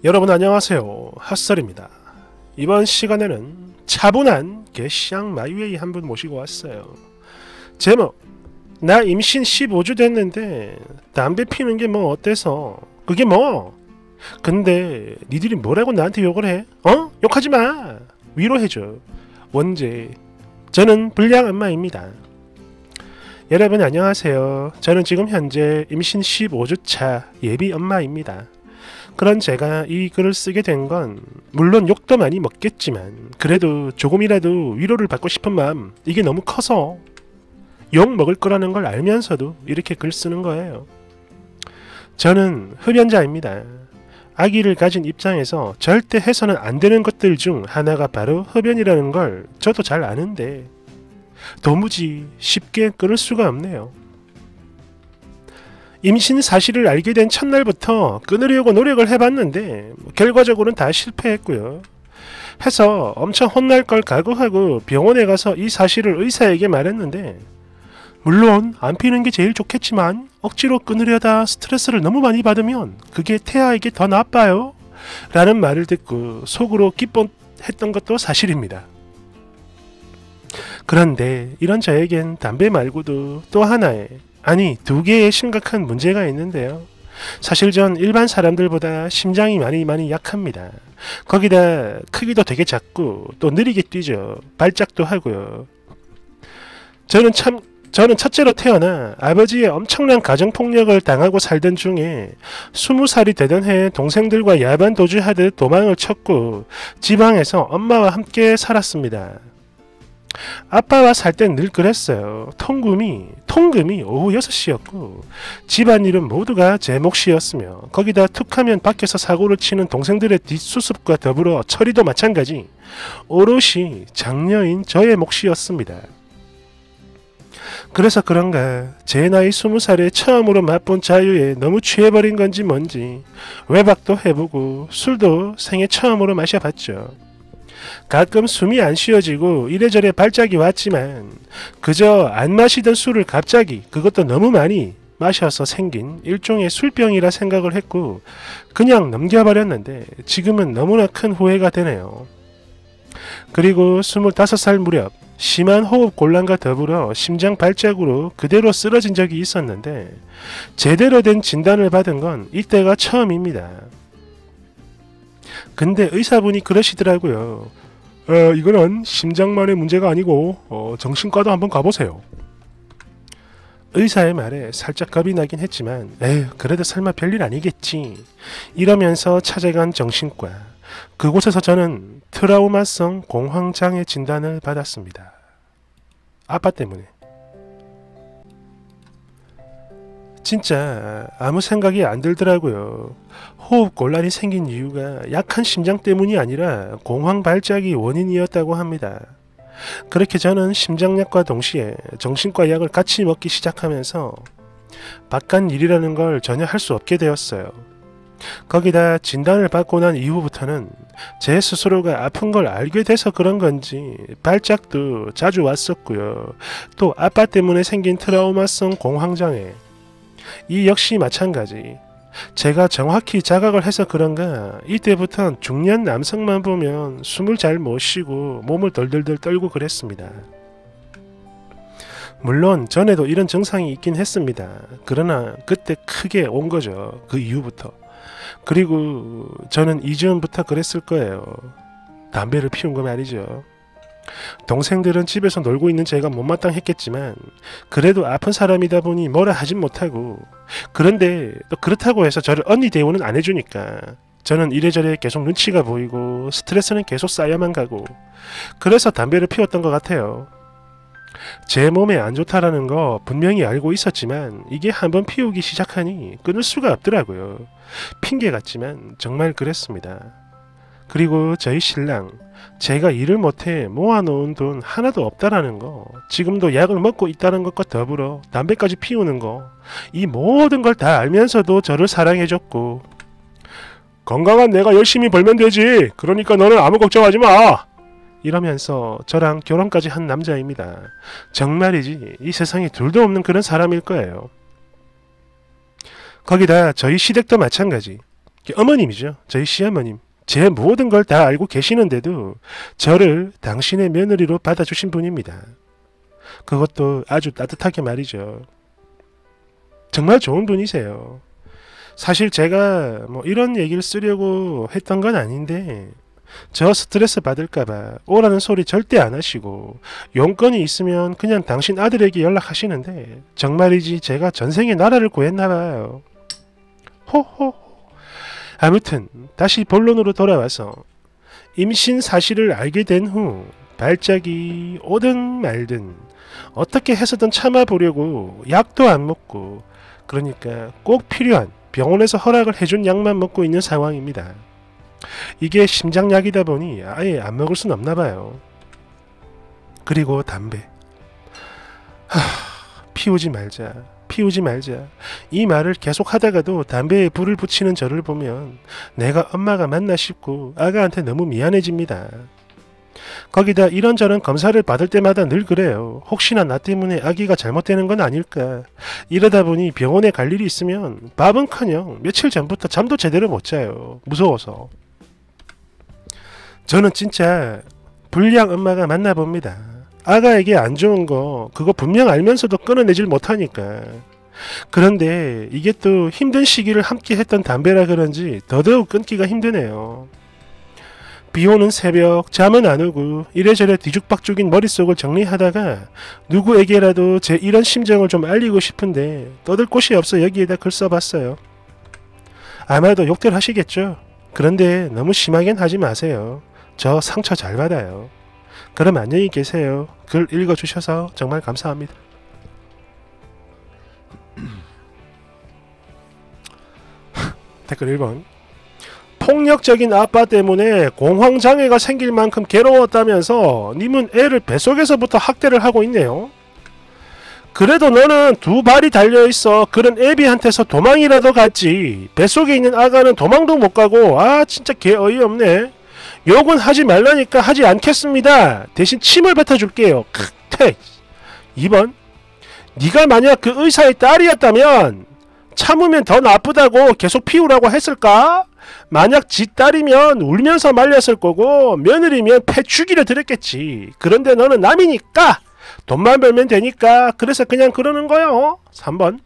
여러분 안녕하세요. 핫설입니다. 이번 시간에는 차분한 개샹 마이웨이 한 분 모시고 왔어요. 제목, 나 임신 15주 됐는데 담배 피는 게 뭐 어때서? 그게 뭐? 근데 니들이 뭐라고 나한테 욕을 해? 욕하지 마. 위로해줘. 원제, 저는 불량 엄마입니다. 여러분 안녕하세요. 저는 지금 현재 임신 15주차 예비 엄마입니다. 그런 제가 이 글을 쓰게 된 건 물론 욕도 많이 먹겠지만 그래도 조금이라도 위로를 받고 싶은 마음, 이게 너무 커서 욕 먹을 거라는 걸 알면서도 이렇게 글 쓰는 거예요. 저는 흡연자입니다. 아기를 가진 입장에서 절대 해서는 안 되는 것들 중 하나가 바로 흡연이라는 걸 저도 잘 아는데 도무지 쉽게 끊을 수가 없네요. 임신 사실을 알게 된 첫날부터 끊으려고 노력을 해봤는데 결과적으로는 다 실패했고요. 해서 엄청 혼날 걸 각오하고 병원에 가서 이 사실을 의사에게 말했는데, 물론 안 피는 게 제일 좋겠지만 억지로 끊으려다 스트레스를 너무 많이 받으면 그게 태아에게 더 나빠요 라는 말을 듣고 속으로 기뻐했던 것도 사실입니다. 그런데 이런 저에겐 담배 말고도 또 하나의, 아니 두 개의 심각한 문제가 있는데요. 사실 전 일반 사람들보다 심장이 많이 약합니다. 거기다 크기도 되게 작고 또 느리게 뛰죠. 발작도 하고요. 저는 첫째로 태어나 아버지의 엄청난 가정폭력을 당하고 살던 중에 20살이 되던 해에 동생들과 야반 도주하듯 도망을 쳤고 지방에서 엄마와 함께 살았습니다. 아빠와 살 땐 늘 그랬어요. 통금이 오후 6시였고 집안일은 모두가 제 몫이었으며 거기다 툭하면 밖에서 사고를 치는 동생들의 뒷수습과 더불어 처리도 마찬가지 오롯이 장녀인 저의 몫이었습니다. 그래서 그런가 제 나이 20살에 처음으로 맛본 자유에 너무 취해버린 건지 뭔지 외박도 해보고 술도 생애 처음으로 마셔봤죠. 가끔 숨이 안 쉬어지고 이래저래 발작이 왔지만 그저 안 마시던 술을 갑자기, 그것도 너무 많이 마셔서 생긴 일종의 술병이라 생각을 했고 그냥 넘겨버렸는데 지금은 너무나 큰 후회가 되네요. 그리고 25살 무렵 심한 호흡 곤란과 더불어 심장 발작으로 그대로 쓰러진 적이 있었는데 제대로 된 진단을 받은 건 이때가 처음입니다. 근데 의사분이 그러시더라고요. 이거는 심장만의 문제가 아니고 정신과도 한번 가보세요. 의사의 말에 살짝 겁이 나긴 했지만 그래도 설마 별일 아니겠지 이러면서 찾아간 정신과. 그곳에서 저는 트라우마성 공황장애 진단을 받았습니다. 아빠 때문에. 진짜 아무 생각이 안 들더라고요. 호흡 곤란이 생긴 이유가 약한 심장 때문이 아니라 공황 발작이 원인이었다고 합니다. 그렇게 저는 심장약과 동시에 정신과 약을 같이 먹기 시작하면서 바깥 일이라는 걸 전혀 할 수 없게 되었어요. 거기다 진단을 받고 난 이후부터는 제 스스로가 아픈 걸 알게 돼서 그런 건지 발작도 자주 왔었고요. 또 아빠 때문에 생긴 트라우마성 공황장애, 이 역시 마찬가지. 제가 정확히 자각을 해서 그런가 이때부턴 중년 남성만 보면 숨을 잘 못 쉬고 몸을 덜덜덜 떨고 그랬습니다. 물론 전에도 이런 증상이 있긴 했습니다. 그러나 그때 크게 온 거죠. 그 이후부터. 그리고 저는 이전부터 그랬을 거예요. 담배를 피운 거 말이죠. 동생들은 집에서 놀고 있는 제가 못마땅했겠지만 그래도 아픈 사람이다 보니 뭐라 하진 못하고, 그런데 또 그렇다고 해서 저를 언니 대우는 안 해주니까 저는 이래저래 계속 눈치가 보이고 스트레스는 계속 쌓여만 가고, 그래서 담배를 피웠던 것 같아요. 제 몸에 안 좋다라는 거 분명히 알고 있었지만 이게 한번 피우기 시작하니 끊을 수가 없더라고요. 핑계 같지만 정말 그랬습니다. 그리고 저희 신랑, 제가 일을 못해 모아놓은 돈 하나도 없다라는 거, 지금도 약을 먹고 있다는 것과 더불어 담배까지 피우는 거, 이 모든 걸 다 알면서도 저를 사랑해줬고, 건강한 내가 열심히 벌면 되지, 그러니까 너는 아무 걱정하지 마, 이러면서 저랑 결혼까지 한 남자입니다. 정말이지 이 세상에 둘도 없는 그런 사람일 거예요. 거기다 저희 시댁도 마찬가지. 어머님이죠. 저희 시어머님. 제 모든 걸 다 알고 계시는데도 저를 당신의 며느리로 받아주신 분입니다. 그것도 아주 따뜻하게 말이죠. 정말 좋은 분이세요. 사실 제가 뭐 이런 얘기를 쓰려고 했던 건 아닌데 저 스트레스 받을까봐 오라는 소리 절대 안 하시고 용건이 있으면 그냥 당신 아들에게 연락하시는데 정말이지 제가 전생에 나라를 구했나봐요. 호호. 아무튼 다시 본론으로 돌아와서 임신 사실을 알게 된 후 발작이 오든 말든 어떻게 해서든 참아보려고 약도 안 먹고 그러니까 꼭 필요한 병원에서 허락을 해준 약만 먹고 있는 상황입니다. 이게 심장약이다 보니 아예 안 먹을 순 없나 봐요. 그리고 담배. 피우지 말자. 피우지 말자. 이 말을 계속 하다가도 담배에 불을 붙이는 저를 보면 내가 엄마가 맞나 싶고 아가한테 너무 미안해집니다. 거기다 이런저런 검사를 받을 때마다 늘 그래요. 혹시나 나 때문에 아기가 잘못되는 건 아닐까. 이러다 보니 병원에 갈 일이 있으면 밥은커녕 며칠 전부터 잠도 제대로 못 자요. 무서워서. 저는 진짜 불량 엄마가 맞나 봅니다. 아가에게 안 좋은 거 그거 분명 알면서도 끊어내질 못하니까. 그런데 이게 또 힘든 시기를 함께 했던 담배라 그런지 더더욱 끊기가 힘드네요. 비오는 새벽 잠은 안 오고 이래저래 뒤죽박죽인 머릿속을 정리하다가 누구에게라도 제 이런 심정을 좀 알리고 싶은데 떠들 곳이 없어 여기에다 글 써봤어요. 아마도 욕들 하시겠죠. 그런데 너무 심하겐 하지 마세요. 저 상처 잘 받아요. 그럼 안녕히 계세요. 글 읽어주셔서 정말 감사합니다. 댓글 1번. 폭력적인 아빠 때문에 공황장애가 생길 만큼 괴로웠다면서 님은 애를 뱃속에서부터 학대를 하고 있네요. 그래도 너는 두 발이 달려있어 그런 애비한테서 도망이라도 갔지. 뱃속에 있는 아가는 도망도 못 가고 진짜 개 어이없네. 욕은 하지 말라니까 하지 않겠습니다. 대신 침을 뱉어줄게요. 2번. 네가 만약 그 의사의 딸이었다면 참으면 더 나쁘다고 계속 피우라고 했을까? 만약 지 딸이면 울면서 말렸을 거고 며느리면 패 죽이려 들었겠지. 그런데 너는 남이니까 돈만 벌면 되니까 그래서 그냥 그러는 거요. 3번.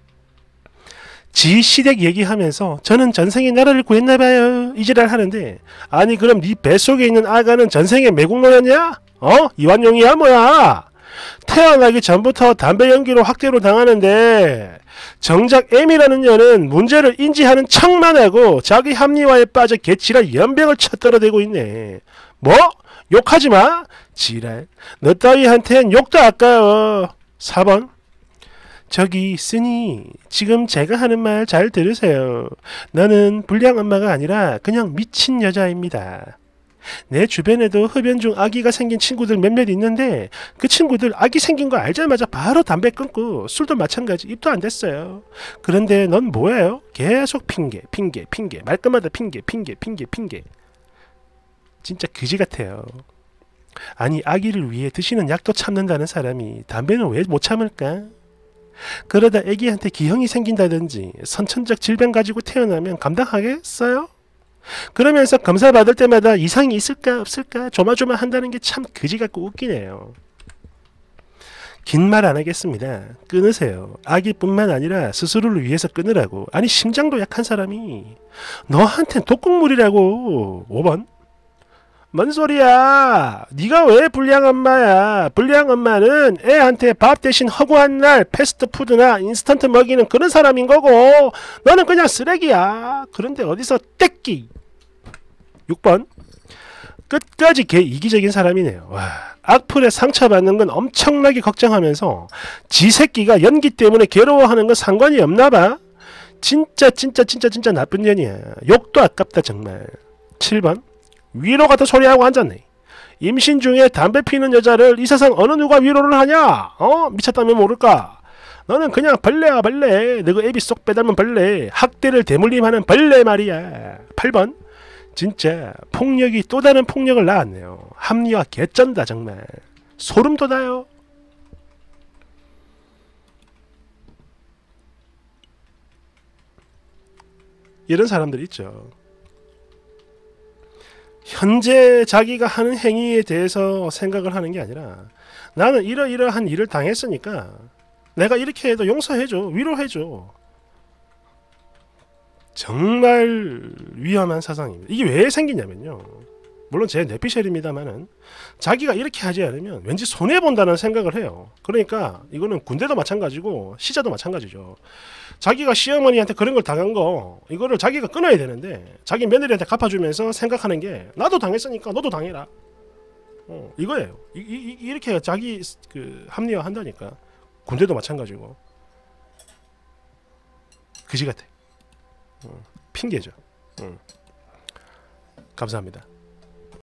지 시댁 얘기하면서 저는 전생에 나라를 구했나봐요 이지랄 하는데 아니 그럼 네 뱃속에 있는 아가는 전생에 매국노였냐? 이완용이야 뭐야? 태어나기 전부터 담배 연기로 학대로 당하는데 정작 M이라는 년은 문제를 인지하는 척만 하고 자기 합리화에 빠져 개치라 연병을 쳐떨어대고 있네. 뭐? 욕하지마? 지랄. 너 따위한텐 욕도 아까워. 4번. 저기 쓰니 지금 제가 하는 말 잘 들으세요. 나는 불량 엄마가 아니라 그냥 미친 여자입니다. 내 주변에도 흡연 중 아기가 생긴 친구들 몇몇 있는데 그 친구들 아기 생긴 거 알자마자 바로 담배 끊고 술도 마찬가지 입도 안 댔어요. 그런데 넌 뭐예요? 계속 핑계 말끝마다 핑계 진짜 그지 같아요. 아니 아기를 위해 드시는 약도 참는다는 사람이 담배는 왜 못 참을까? 그러다 애기한테 기형이 생긴다든지 선천적 질병 가지고 태어나면 감당하겠어요? 그러면서 검사 받을 때마다 이상이 있을까 없을까 조마조마한다는 게 참 그지 같고 웃기네요. 긴 말 안 하겠습니다. 끊으세요. 아기뿐만 아니라 스스로를 위해서 끊으라고. 아니 심장도 약한 사람이 너한텐 독극물이라고. 5번. 뭔 소리야? 네가 왜 불량 엄마야? 불량 엄마는 애한테 밥 대신 허구한 날 패스트푸드나 인스턴트 먹이는 그런 사람인 거고 너는 그냥 쓰레기야. 그런데 어디서 떼끼. 6번. 끝까지 개 이기적인 사람이네요. 와, 악플에 상처받는 건 엄청나게 걱정하면서 지 새끼가 연기 때문에 괴로워하는 건 상관이 없나봐. 진짜 나쁜 년이야. 욕도 아깝다 정말. 7번. 위로 같은 소리하고 앉았네. 임신 중에 담배 피는 여자를 이 세상 어느 누가 위로를 하냐? 미쳤다면 모를까? 너는 그냥 벌레야 벌레. 너그 애비 쏙 빼닮은 벌레. 학대를 대물림하는 벌레 말이야. 8번. 진짜 폭력이 또 다른 폭력을 낳았네요. 합리화 개쩐다 정말. 소름 돋아요. 이런 사람들 있죠. 현재 자기가 하는 행위에 대해서 생각을 하는 게 아니라 나는 이러이러한 일을 당했으니까 내가 이렇게 해도 용서해줘, 위로해줘. 정말 위험한 사상입니다. 이게 왜 생기냐면요, 물론 제 뇌피셜입니다만은 자기가 이렇게 하지 않으면 왠지 손해본다는 생각을 해요. 그러니까 이거는 군대도 마찬가지고 시자도 마찬가지죠. 자기가 시어머니한테 그런 걸 당한 거 이거를 자기가 끊어야 되는데 자기 며느리한테 갚아주면서 생각하는 게 나도 당했으니까 너도 당해라. 이거예요. 이렇게 자기 그 합리화 한다니까. 군대도 마찬가지고. 그지 같아. 핑계죠. 감사합니다.